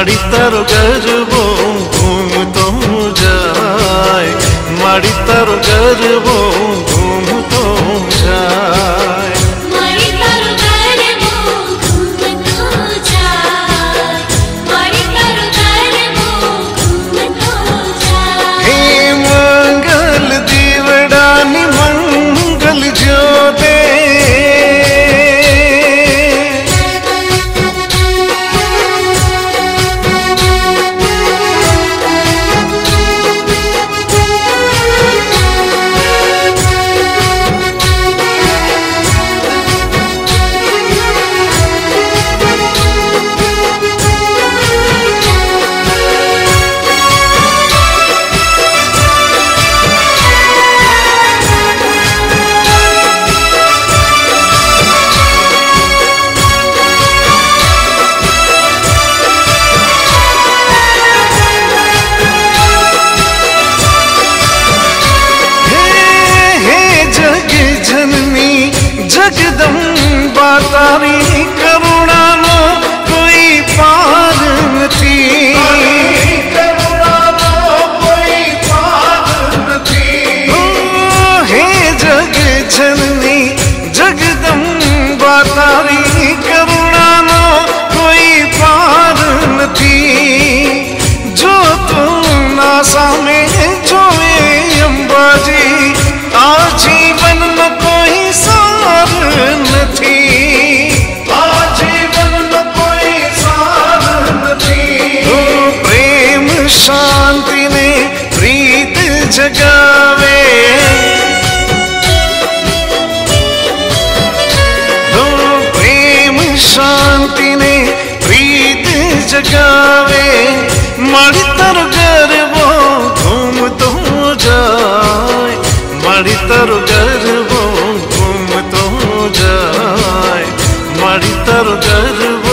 माड़ी तारो गरबो घूमतो जाए, माड़ी तारो गरबो घूमतो जाए। माड़ी तारो गरबो घूमतो जाए, माड़ी तारो गरबो घूमतो जाए। हे मंगल दीवड़ानी मंगल ज्योते, जगदम्बा तारी करुणा नो कोई पार नथी, करुणा नो कोई पार नथी। हे जग जननी जगदम्बा तारी करुणा नो कोई पार नथी। जो तू ना सामे जोए अंबाजी, आजीवन में कोई सार नथी, आजीवन में कोई सार नथी। तो प्रेम शांति ने प्रीत जगावे, तो प्रेम शांति ने प्रीत जगावे। माड़ी तारो गरबो घूमतो जाए, माड़ी तारो गरबो घूमतो जाए, माड़ी तारो गरबो